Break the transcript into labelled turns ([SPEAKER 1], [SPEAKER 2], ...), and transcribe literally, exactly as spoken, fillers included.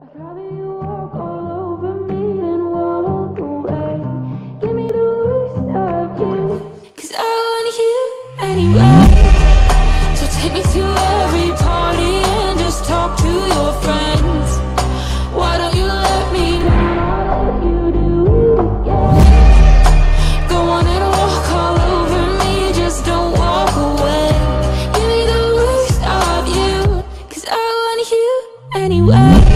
[SPEAKER 1] I'd rather you walk all over me than walk away. Give me the worst of you, 'cause I want you anyway. So take me to every party and just talk to your friends. Why don't you let me know you do it again? Go on and walk all over me, just don't walk away. Give me the worst of you, 'cause I want you anyway.